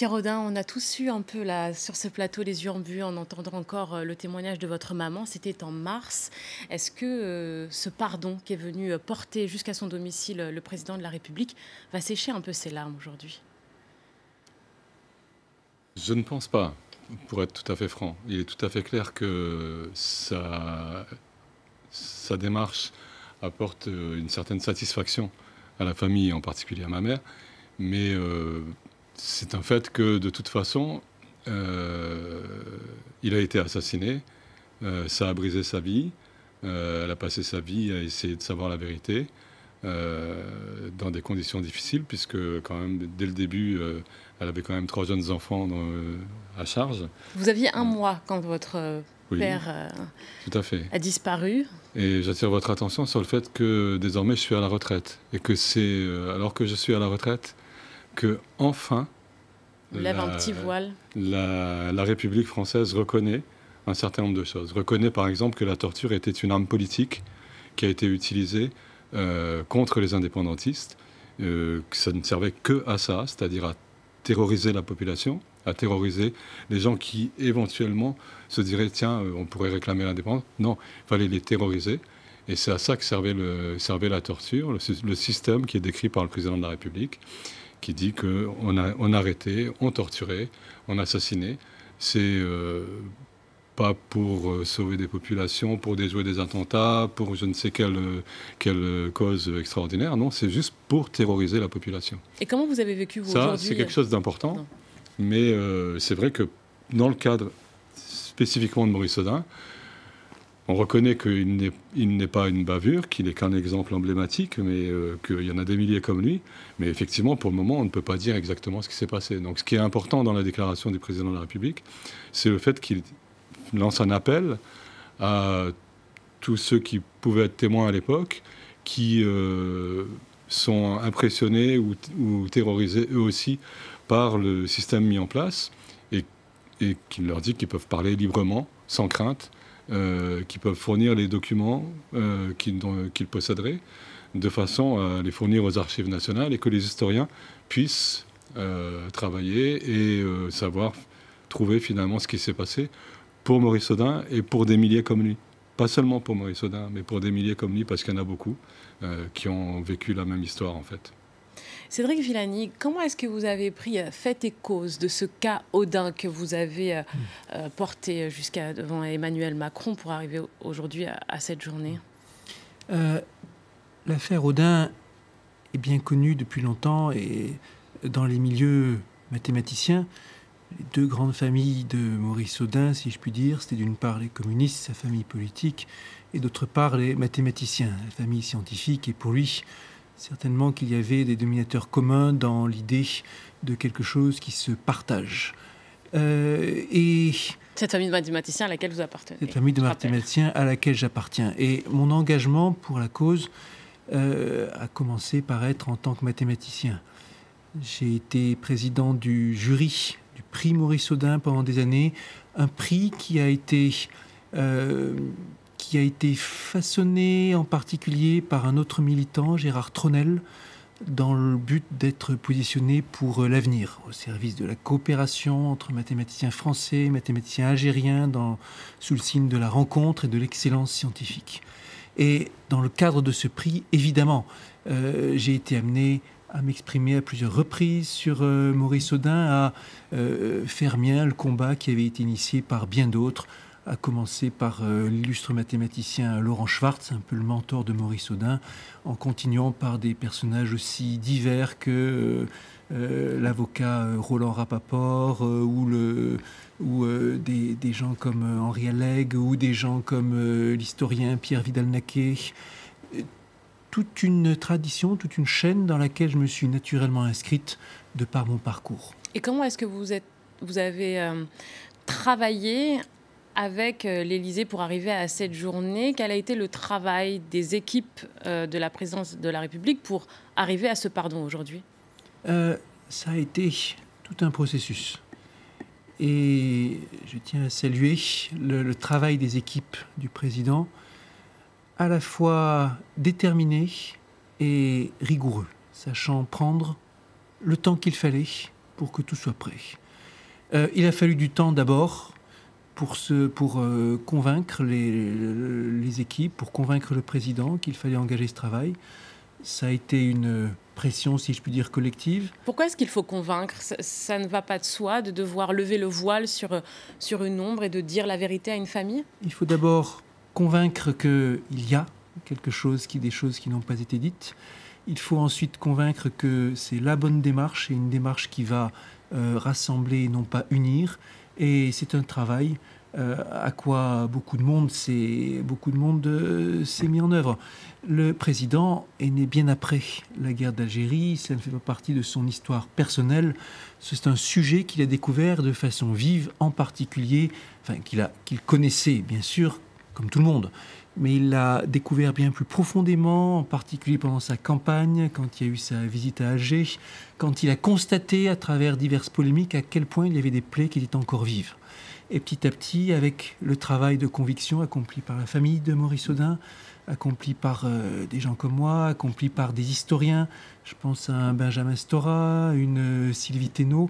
Pierre Audin, on a tous eu un peu là, sur ce plateau les yeux en buts en entendant encore le témoignage de votre maman. C'était en mars. Est-ce que ce pardon qui est venu porter jusqu'à son domicile le président de la République va sécher un peu ses larmes aujourd'hui? Je ne pense pas, pour être tout à fait franc. Il est tout à fait clair que sa démarche apporte une certaine satisfaction à la famille, en particulier à ma mère. Mais c'est un fait que, de toute façon, il a été assassiné. Ça a brisé sa vie. Elle a passé sa vie à essayer de savoir la vérité. Dans des conditions difficiles, puisque quand même, dès le début, elle avait quand même 3 jeunes enfants à charge. Vous aviez un mois quand votre Oui, père tout à fait. a disparu. Et j'attire votre attention sur le fait que désormais je suis à la retraite. Et que c'est alors que je suis à la retraite que, enfin, Vous lève un petit voile. la République française reconnaît un certain nombre de choses. Reconnaît par exemple que la torture était une arme politique qui a été utilisée contre les indépendantistes, que ça ne servait que à ça, c'est-à-dire à terroriser la population, à terroriser les gens qui éventuellement se diraient tiens, on pourrait réclamer l'indépendance. Non, il fallait les terroriser. Et c'est à ça que servait la torture, le système qui est décrit par le président de la République, qui dit qu'on arrêtait, on torturait, on assassinait. C'est pas pour sauver des populations, pour déjouer des attentats, pour je ne sais quelle cause extraordinaire. Non, c'est juste pour terroriser la population. Et comment vous avez vécu, vous, Ça, aujourd'hui? c'est quelque chose d'important. Mais c'est vrai que dans le cadre spécifiquement de Maurice Audin, on reconnaît qu'il n'est pas une bavure, qu'il n'est qu'un exemple emblématique, mais qu'il y en a des milliers comme lui. Mais effectivement, pour le moment, on ne peut pas dire exactement ce qui s'est passé. Donc ce qui est important dans la déclaration du président de la République, c'est le fait qu'il lance un appel à tous ceux qui pouvaient être témoins à l'époque, qui sont impressionnés ou terrorisés eux aussi par le système mis en place, et qu'il leur dit qu'ils peuvent parler librement, sans crainte, qu'ils peuvent fournir les documents qu'ils posséderaient, de façon à les fournir aux archives nationales, et que les historiens puissent travailler et savoir trouver finalement ce qui s'est passé pour Maurice Audin et pour des milliers comme lui. Pas seulement pour Maurice Audin, mais pour des milliers comme lui, parce qu'il y en a beaucoup qui ont vécu la même histoire, en fait. Cédric Villani, comment est-ce que vous avez pris fait et cause de ce cas Audin que vous avez porté jusqu'à devant Emmanuel Macron pour arriver aujourd'hui à cette journée? L'affaire Audin est bien connue depuis longtemps, et dans les milieux mathématiciens, les 2 grandes familles de Maurice Audin, si je puis dire, c'était d'une part les communistes, sa famille politique, et d'autre part les mathématiciens, la famille scientifique. Et pour lui, certainement qu'il y avait des dominateurs communs dans l'idée de quelque chose qui se partage. Et cette famille de mathématiciens à laquelle vous appartenez. Cette famille de mathématiciens à laquelle j'appartiens. Et mon engagement pour la cause a commencé par être en tant que mathématicien. J'ai été président du jury du prix Maurice Audin pendant des années, un prix qui a été façonné en particulier par un autre militant, Gérard Tronel, dans le but d'être positionné pour l'avenir, au service de la coopération entre mathématiciens français et mathématiciens algériens, sous le signe de la rencontre et de l'excellence scientifique. Et dans le cadre de ce prix, évidemment, j'ai été amené à m'exprimer à plusieurs reprises sur Maurice Audin, à faire mien le combat qui avait été initié par bien d'autres, à commencer par l'illustre mathématicien Laurent Schwartz, un peu le mentor de Maurice Audin, en continuant par des personnages aussi divers que l'avocat Roland Rapaport, ou des gens comme Henri Alleg, ou des gens comme l'historien Pierre Vidal-Naquet. Toute une tradition, toute une chaîne dans laquelle je me suis naturellement inscrite de par mon parcours. Et comment est-ce que vous avez travaillé avec l'Élysée pour arriver à cette journée? Quel a été le travail des équipes de la présidence de la République pour arriver à ce pardon aujourd'hui? Ça a été tout un processus. Et je tiens à saluer le travail des équipes du président, à la fois déterminé et rigoureux, sachant prendre le temps qu'il fallait pour que tout soit prêt. Il a fallu du temps d'abord pour convaincre les équipes, pour convaincre le président qu'il fallait engager ce travail. Ça a été une pression, si je puis dire, collective. Pourquoi est-ce qu'il faut convaincre ? Ça ne va pas de soi de devoir lever le voile sur une ombre et de dire la vérité à une famille ? Il faut d'abord convaincre qu'il y a des choses qui n'ont pas été dites. Il faut ensuite convaincre que c'est la bonne démarche et une démarche qui va rassembler et non pas unir. Et c'est un travail à quoi beaucoup de monde s'est mis en œuvre. Le président est né bien après la guerre d'Algérie, ça ne fait pas partie de son histoire personnelle, c'est un sujet qu'il a découvert de façon vive, en particulier, qu'il connaissait bien sûr, comme tout le monde, mais il l'a découvert bien plus profondément, en particulier pendant sa campagne, quand il y a eu sa visite à Alger, quand il a constaté à travers diverses polémiques à quel point il y avait des plaies qui étaient encore vives. Et petit à petit, avec le travail de conviction accompli par la famille de Maurice Audin, accompli par des gens comme moi, accompli par des historiens, je pense à un Benjamin Stora, une Sylvie Thénault,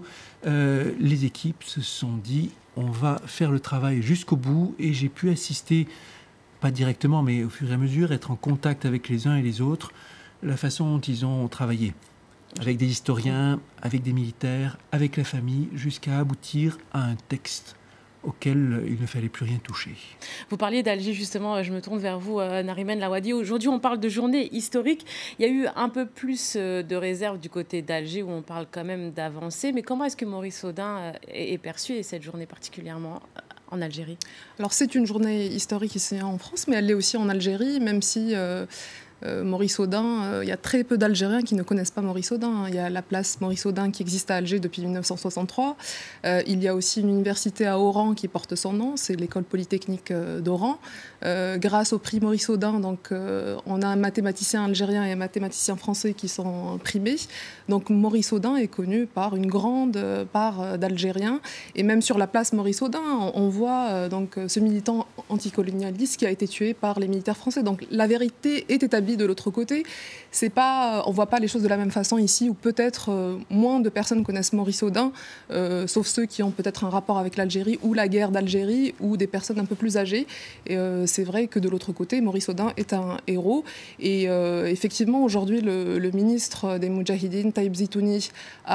les équipes se sont dit on va faire le travail jusqu'au bout, et j'ai pu assister, pas directement, mais au fur et à mesure, être en contact avec les uns et les autres, la façon dont ils ont travaillé, avec des historiens, avec des militaires, avec la famille, jusqu'à aboutir à un texte auquel il ne fallait plus rien toucher. Vous parliez d'Alger, justement, je me tourne vers vous, Nariman Rawadi. Aujourd'hui, on parle de journée historique. Il y a eu un peu plus de réserve du côté d'Alger, où on parle quand même d'avancée. Mais comment est-ce que Maurice Audin est perçu, et cette journée particulièrement en Algérie ? Alors, c'est une journée historique ici en France, mais elle l'est aussi en Algérie, même si... Maurice Audin, il y a très peu d'Algériens qui ne connaissent pas Maurice Audin. Il y a la place Maurice Audin qui existe à Alger depuis 1963. Il y a aussi une université à Oran qui porte son nom, c'est l'école polytechnique d'Oran. Grâce au prix Maurice Audin, donc, on a un mathématicien algérien et un mathématicien français qui sont primés. Donc Maurice Audin est connu par une grande part d'Algériens. Et même sur la place Maurice Audin, on voit donc, ce militant anticolonialiste qui a été tué par les militaires français. Donc la vérité est établie de l'autre côté. C'est pas, on ne voit pas les choses de la même façon ici, où peut-être moins de personnes connaissent Maurice Audin, sauf ceux qui ont peut-être un rapport avec l'Algérie ou la guerre d'Algérie, ou des personnes un peu plus âgées. Et c'est vrai que de l'autre côté, Maurice Audin est un héros. Et effectivement, aujourd'hui, le ministre des Moudjahidines, Taïb Zitouni,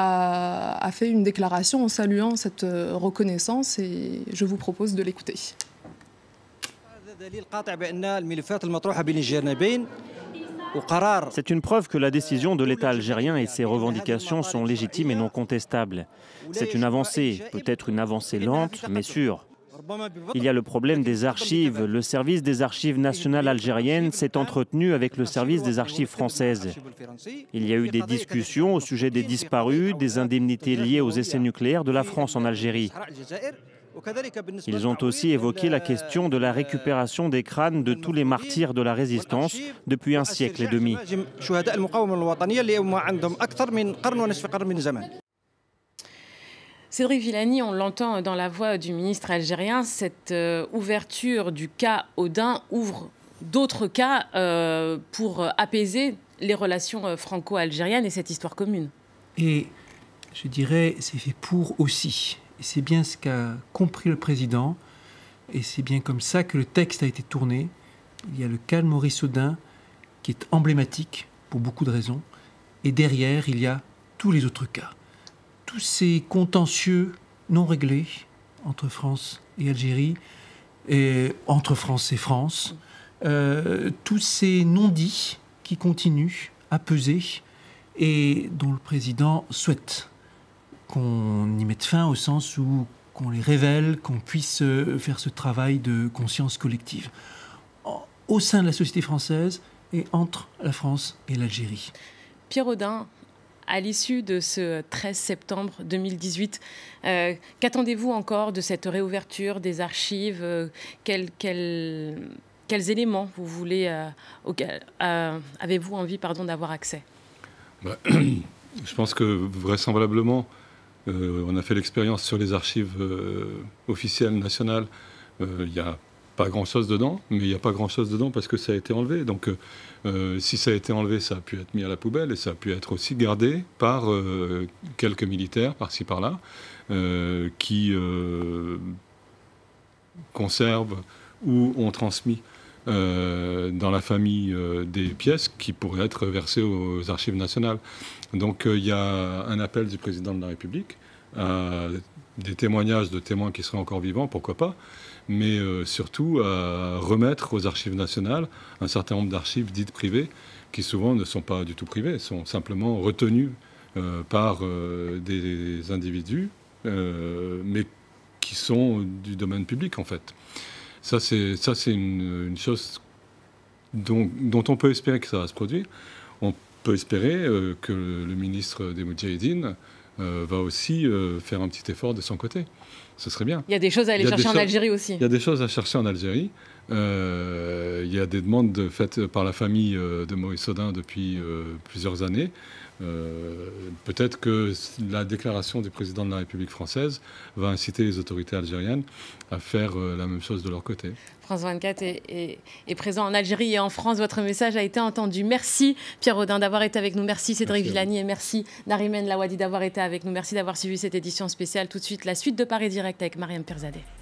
a fait une déclaration en saluant cette reconnaissance, et je vous propose de l'écouter. C'est une preuve que la décision de l'État algérien et ses revendications sont légitimes et non contestables. C'est une avancée, peut-être une avancée lente, mais sûre. Il y a le problème des archives. Le service des archives nationales algériennes s'est entretenu avec le service des archives françaises. Il y a eu des discussions au sujet des disparus, des indemnités liées aux essais nucléaires de la France en Algérie. Ils ont aussi évoqué la question de la récupération des crânes de tous les martyrs de la résistance depuis un siècle et demi. Cédric Villani, on l'entend dans la voix du ministre algérien, cette ouverture du cas Audin ouvre d'autres cas pour apaiser les relations franco-algériennes et cette histoire commune. Et je dirais, c'est fait pour aussi. Et c'est bien ce qu'a compris le président, et c'est bien comme ça que le texte a été tourné. Il y a le cas de Maurice Audin, qui est emblématique pour beaucoup de raisons, et derrière, il y a tous les autres cas. Tous ces contentieux non réglés entre France et Algérie, et entre France et France, tous ces non-dits qui continuent à peser, et dont le président souhaite qu'on y mette fin, au sens où qu'on les révèle, qu'on puisse faire ce travail de conscience collective au sein de la société française et entre la France et l'Algérie. Pierre Audin, à l'issue de ce 13 septembre 2018, qu'attendez-vous encore de cette réouverture des archives ? Quels éléments vous voulez, avez-vous envie d'avoir accès ? Je pense que vraisemblablement, on a fait l'expérience sur les archives officielles nationales. Il y a pas grand-chose dedans, mais il n'y a pas grand-chose dedans parce que ça a été enlevé. Donc, si ça a été enlevé, ça a pu être mis à la poubelle et ça a pu être aussi gardé par quelques militaires, par-ci, par-là, qui conservent ou ont transmis dans la famille des pièces qui pourraient être versées aux archives nationales. Donc, il y a un appel du président de la République à des témoignages de témoins qui seraient encore vivants, pourquoi pas, mais surtout à remettre aux archives nationales un certain nombre d'archives dites privées, qui souvent ne sont pas du tout privées, sont simplement retenues par des individus, mais qui sont du domaine public en fait. Ça c'est une chose dont on peut espérer que ça va se produire. On peut espérer que le ministre des Moudjahidines va aussi faire un petit effort de son côté. Ce serait bien. Il y a des choses à aller chercher en Algérie aussi. Il y a des choses à chercher en Algérie. Il y a des demandes faites par la famille de Maurice Audin depuis plusieurs années. Peut-être que la déclaration du président de la République française va inciter les autorités algériennes à faire la même chose de leur côté. France 24 est présent en Algérie et en France. Votre message a été entendu. Merci Pierre Audin d'avoir été avec nous. Merci Cédric Villani et merci Narimen Lawadi d'avoir été avec nous. Merci d'avoir suivi cette édition spéciale. Tout de suite, la suite de Paris Direct avec Mariam Perzadeh.